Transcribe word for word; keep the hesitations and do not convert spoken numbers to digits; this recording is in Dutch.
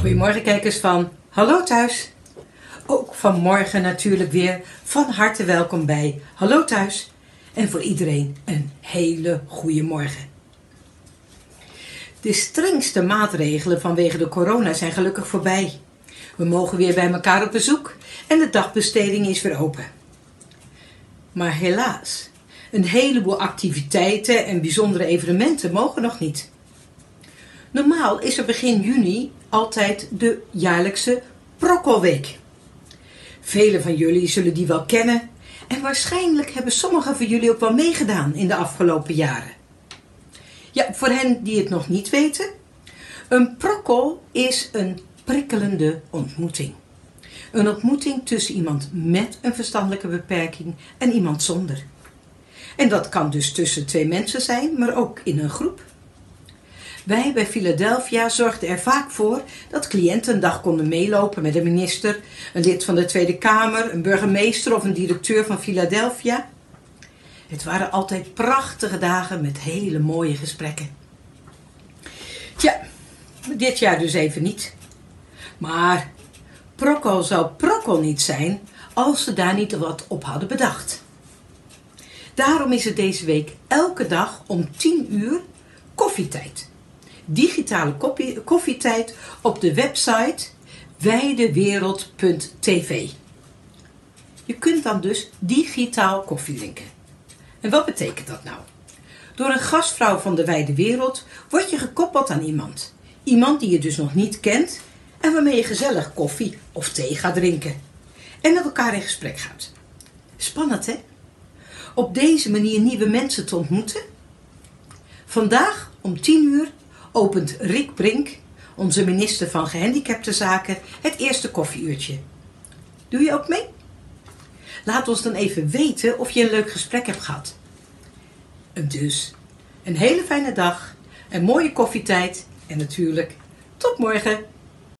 Goedemorgen kijkers van Hallo Thuis. Ook vanmorgen natuurlijk weer van harte welkom bij Hallo Thuis. En voor iedereen een hele goede morgen. De strengste maatregelen vanwege de corona zijn gelukkig voorbij. We mogen weer bij elkaar op bezoek en de dagbesteding is weer open. Maar helaas, een heleboel activiteiten en bijzondere evenementen mogen nog niet. Normaal is er begin juni altijd de jaarlijkse Prokkelweek. Velen van jullie zullen die wel kennen en waarschijnlijk hebben sommigen van jullie ook wel meegedaan in de afgelopen jaren. Ja, voor hen die het nog niet weten, een prokkel is een prikkelende ontmoeting. Een ontmoeting tussen iemand met een verstandelijke beperking en iemand zonder. En dat kan dus tussen twee mensen zijn, maar ook in een groep. Wij bij Philadelphia zorgden er vaak voor dat cliënten een dag konden meelopen met een minister, een lid van de Tweede Kamer, een burgemeester of een directeur van Philadelphia. Het waren altijd prachtige dagen met hele mooie gesprekken. Tja, dit jaar dus even niet. Maar prokkel zou prokkel niet zijn als ze daar niet wat op hadden bedacht. Daarom is het deze week elke dag om tien uur koffietijd. Digitale koffie, koffietijd op de website wijdewereld punt tv. Je kunt dan dus digitaal koffie drinken. En wat betekent dat nou? Door een gastvrouw van de Wijde Wereld word je gekoppeld aan iemand. Iemand die je dus nog niet kent en waarmee je gezellig koffie of thee gaat drinken. En met elkaar in gesprek gaat. Spannend, hè? Op deze manier nieuwe mensen te ontmoeten. Vandaag om tien uur opent Rick Brink, onze minister van Gehandicaptenzaken, het eerste koffieuurtje. Doe je ook mee? Laat ons dan even weten of je een leuk gesprek hebt gehad. En dus, een hele fijne dag, een mooie koffietijd en natuurlijk tot morgen.